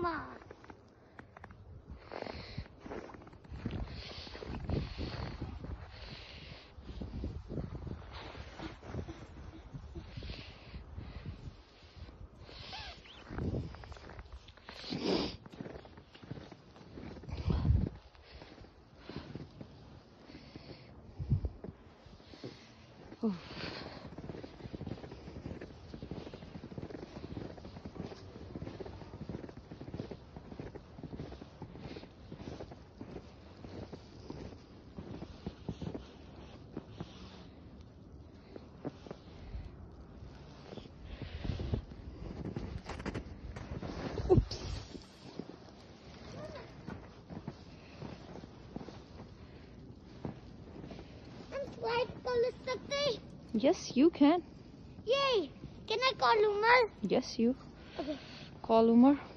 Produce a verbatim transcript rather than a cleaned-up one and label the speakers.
Speaker 1: Uma.
Speaker 2: Oof.
Speaker 1: Slide कर सकते?
Speaker 2: Yes, you can.
Speaker 1: Yay! Can I call Umar?
Speaker 2: Yes, you.
Speaker 1: Okay.
Speaker 2: Call Umar.